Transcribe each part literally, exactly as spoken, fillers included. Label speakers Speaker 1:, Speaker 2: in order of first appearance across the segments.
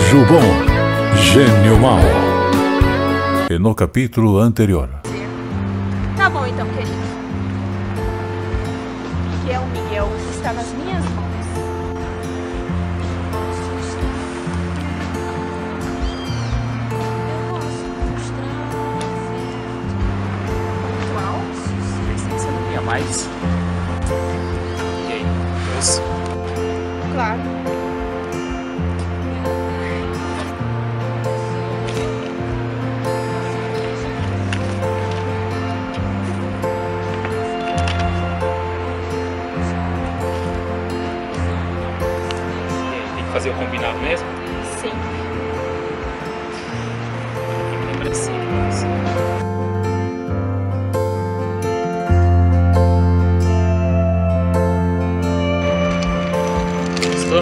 Speaker 1: Anjo bom, gênio mau. E no capítulo anterior.
Speaker 2: Tá bom então, querido. Miguel, Miguel, está nas minhas mãos. Pontual?
Speaker 3: Você não ia mais? E aí, trouxe?
Speaker 2: Claro.
Speaker 3: Fazer o combinado mesmo?
Speaker 2: Sim.
Speaker 3: Lembra assim, assim. Gostou?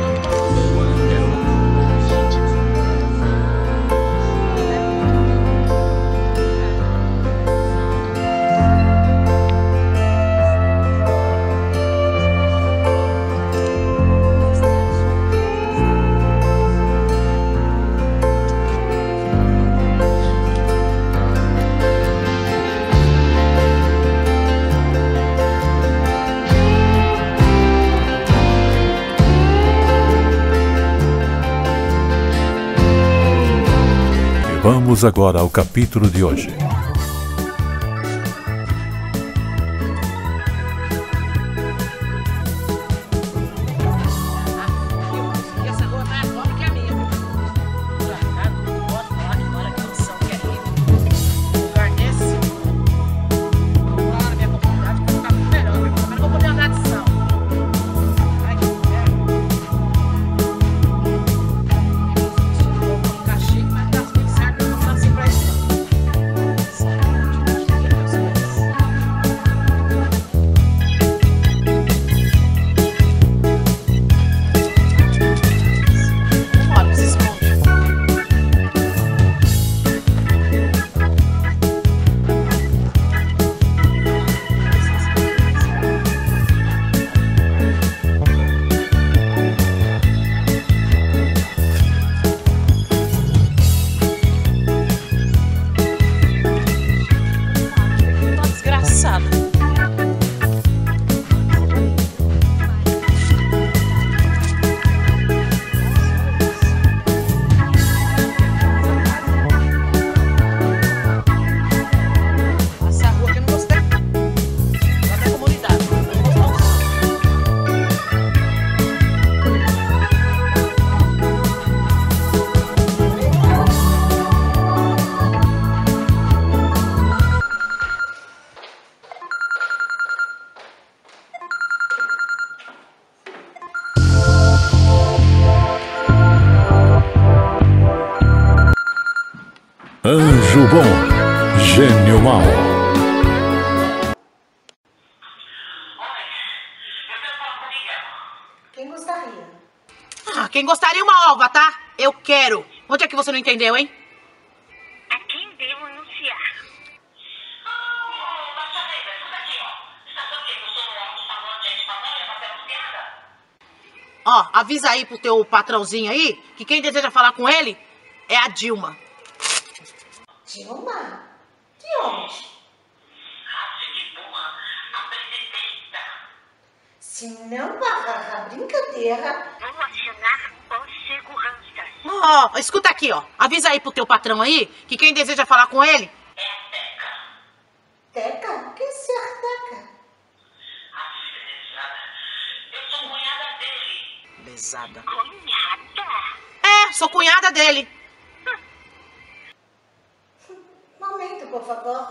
Speaker 1: Vamos agora ao capítulo de hoje. Anjo bom, gênio mau.
Speaker 4: Quem gostaria?
Speaker 5: Ah, quem gostaria uma ova, tá? Eu quero. Onde é que você não entendeu, hein?
Speaker 6: A quem devo anunciar?
Speaker 5: Ó, avisa aí pro teu patrãozinho aí que quem deseja falar com ele é a Dilma.
Speaker 4: Dilma? De onde? Se não parar a brincadeira...
Speaker 6: Vou acionar os seguranças.
Speaker 5: Ó, oh, escuta aqui, ó. Avisa aí pro teu patrão aí que quem deseja falar com ele
Speaker 6: é a Teca.
Speaker 4: Teca? Quem é a Teca?
Speaker 6: A filha Eu sou cunhada dele.
Speaker 5: Besada.
Speaker 6: Cunhada?
Speaker 5: É, sou cunhada dele.
Speaker 4: Momento, por favor.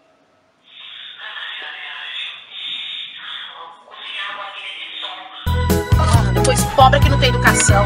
Speaker 5: Ah, depois pobre que não tem educação.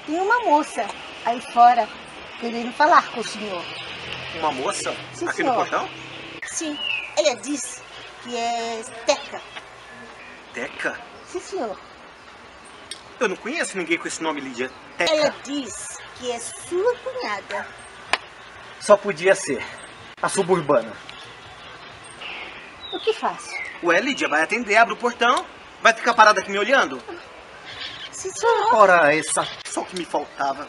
Speaker 4: Tem uma moça aí fora querendo falar com o senhor.
Speaker 7: Uma moça?
Speaker 4: Sim,
Speaker 7: aqui
Speaker 4: senhor.
Speaker 7: no portão?
Speaker 4: Sim, ela diz que é Teca.
Speaker 7: Teca?
Speaker 4: Sim, senhor.
Speaker 7: Eu não conheço ninguém com esse nome, Lídia. Teca.
Speaker 4: Ela diz que é sua cunhada.
Speaker 7: Só podia ser. A suburbana.
Speaker 4: O que faço?
Speaker 7: Ué, Lídia, vai atender, abre o portão. Vai ficar parada aqui me olhando?
Speaker 4: Sim, senhor.
Speaker 7: Ora, essa só o que me faltava.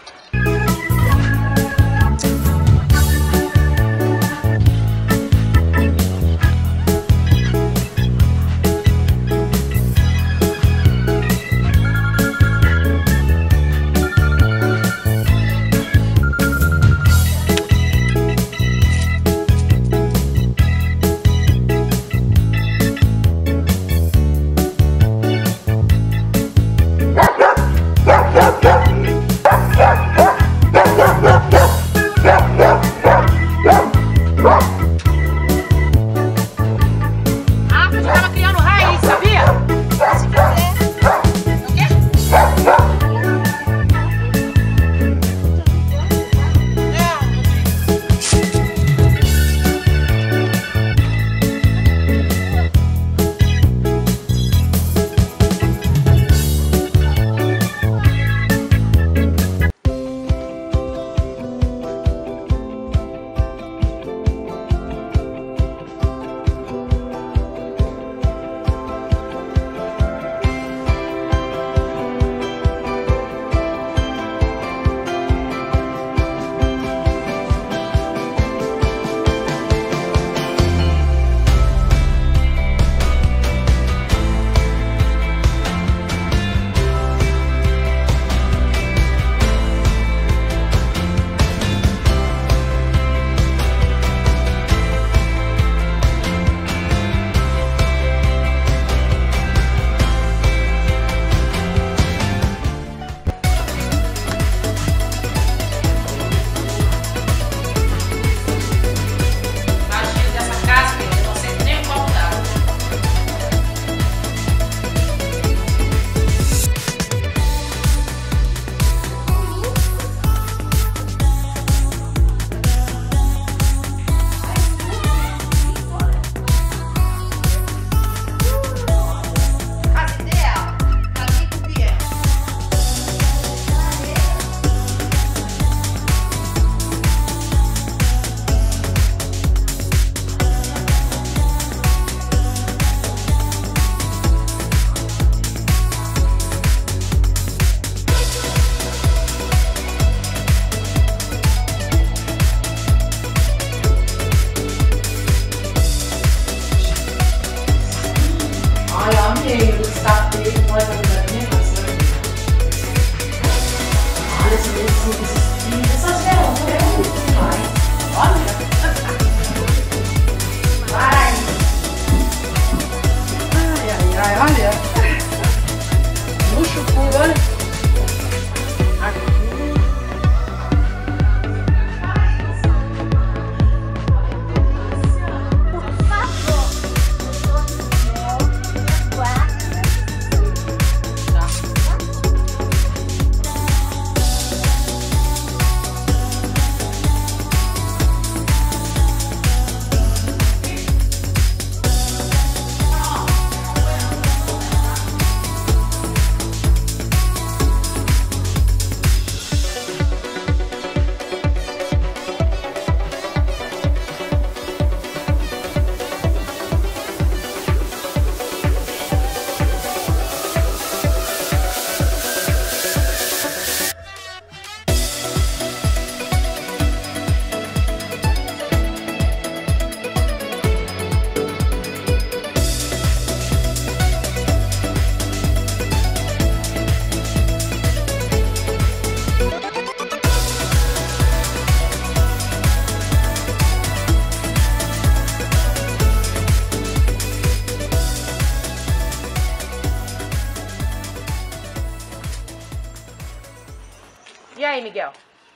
Speaker 2: E aí, Miguel?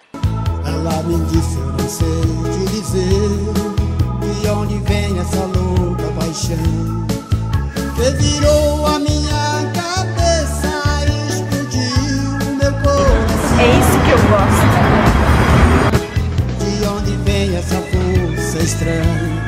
Speaker 8: Ela me disse, eu não sei te dizer de onde vem essa louca paixão que virou a minha cabeça e explodiu meu coração.
Speaker 2: É
Speaker 8: essa força estranha.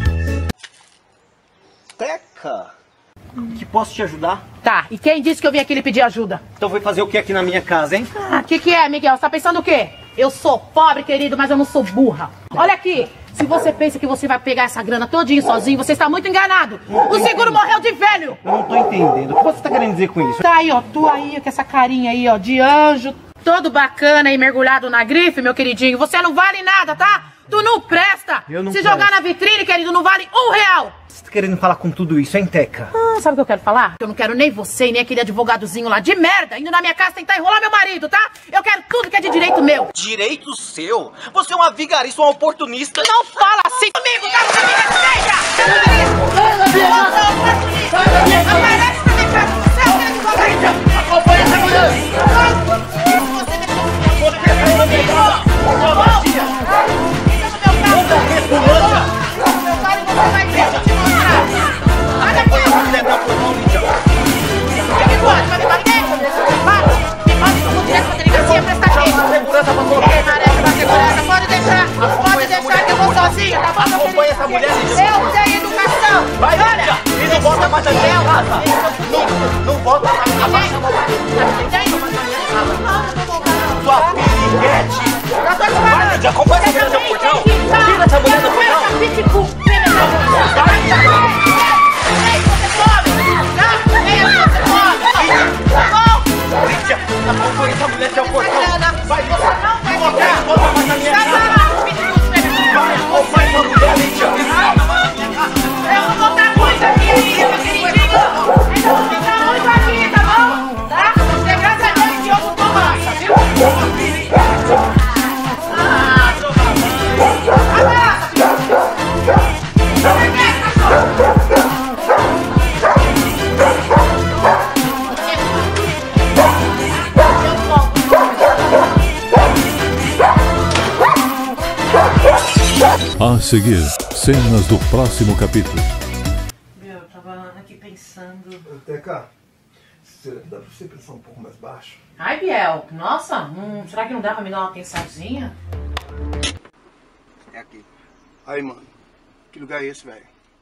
Speaker 7: Teca, que posso te ajudar?
Speaker 5: Tá, e quem disse que eu vim aqui lhe pedir ajuda?
Speaker 7: Então foi fazer o que aqui na minha casa, hein?
Speaker 5: Ah, que que é, Miguel? Você tá pensando o quê? Eu sou pobre, querido, mas eu não sou burra. Olha aqui, se você pensa que você vai pegar essa grana todinho sozinho, você está muito enganado. O seguro morreu de velho.
Speaker 7: Eu não tô entendendo. O que você tá querendo dizer com isso?
Speaker 5: Tá aí, ó, tu aí, com essa carinha aí, ó, de anjo, todo bacana e mergulhado na grife, meu queridinho. Você não vale nada, tá? Tu não presta.
Speaker 7: Eu não
Speaker 5: Se
Speaker 7: presto.
Speaker 5: jogar na vitrine, querido, não vale um real.
Speaker 7: Você tá querendo falar com tudo isso, hein, Teca?
Speaker 5: Ah, sabe o que eu quero falar? Eu não quero nem você, nem aquele advogadozinho lá de merda indo na minha casa tentar enrolar meu marido, tá? Eu quero tudo que é de direito meu.
Speaker 7: Direito seu? Você é uma vigarista, uma oportunista.
Speaker 5: Não fala assim comigo, tá? Você me respeita! Aparece pra mim, cara do céu, querendo cobrar então! Acompanha essa mulher! Você me meu pai, você vai ver, deixa eu te mostrar! Olha aqui! O que pode? Vai me bater? Para! Me manda que eu vou direto pra delegacia prestar queixa!
Speaker 7: Segurança pra
Speaker 5: Quem merece pra segurança? Pode deixar! Pode deixar que eu vou sozinho, tá bom, meu querido?
Speaker 7: Acompanha essa mulher, Lídia.
Speaker 5: Eu tenho educação!
Speaker 7: Vai,
Speaker 5: olha!
Speaker 7: Lídia! E não volta mais na minha casa! Não, não volta mais na minha casa! Sua piriguete! Vai, Lídia, acompanha essa mulher até o portão! Tira essa mulher do portão! Lídia, acompanha essa mulher até o portão! Vai, Lídia! Não volta mais na minha casa! Vai, acompanha essa mulher, Lídia!
Speaker 5: Eu vou botar muito aqui, meu queridinho! Eu vou botar muito aqui, tá bom? Tá? Porque graças a Deus que eu não tô massa, viu?
Speaker 1: A seguir, cenas do próximo capítulo.
Speaker 5: Meu, eu tava aqui pensando...
Speaker 9: Teca, dá pra você pensar um pouco mais baixo?
Speaker 5: Ai, Biel, nossa, hum, será que não dá pra me dar uma pensadinha?
Speaker 9: É aqui. Aí, mano, que lugar é esse, velho?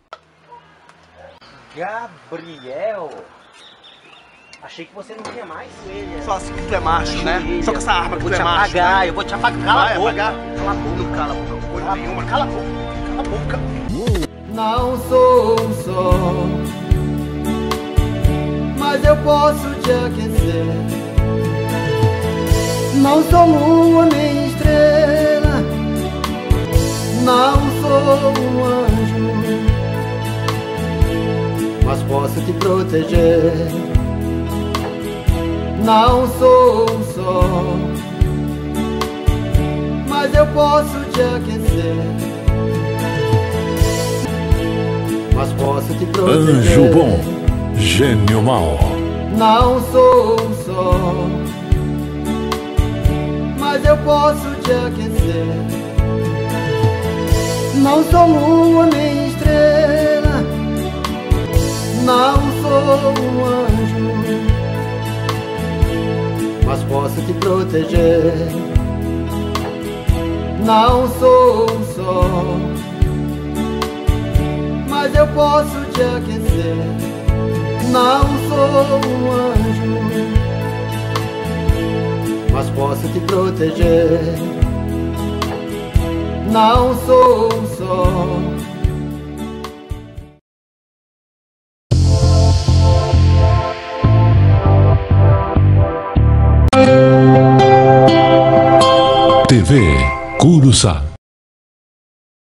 Speaker 7: Gabriel! Achei que você não tinha mais joelha.
Speaker 9: Só assim que tu é macho, né? Só com essa arma que
Speaker 7: vou
Speaker 9: tu
Speaker 7: te
Speaker 9: é macho.
Speaker 7: apagar,
Speaker 9: né?
Speaker 7: eu vou te apagar. Cala
Speaker 9: Vai,
Speaker 7: a boca.
Speaker 9: apagar?
Speaker 7: Cala a boca.
Speaker 9: Não cala a boca, coisa
Speaker 7: Cala,
Speaker 9: nenhuma.
Speaker 7: cala a boca. Cala a boca.
Speaker 8: Não sou um sol, mas eu posso te aquecer. Não sou lua nem estrela, não sou um anjo, mas posso te proteger. Não sou um sol, mas eu posso te aquecer. Mas posso te proteger.
Speaker 1: Anjo bom, gênio mau.
Speaker 8: Não sou um sol, mas eu posso te aquecer. Não sou lua nem estrela, não sou um anjo, mas posso te proteger. Não sou um sol, mas eu posso te aquecer. Não sou um anjo, mas posso te proteger. Não sou um sol.
Speaker 1: T V Curuçá.